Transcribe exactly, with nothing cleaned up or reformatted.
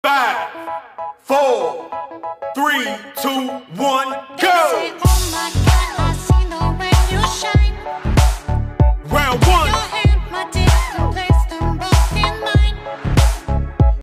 Five, four, three, two, one, go! Say, oh my God, I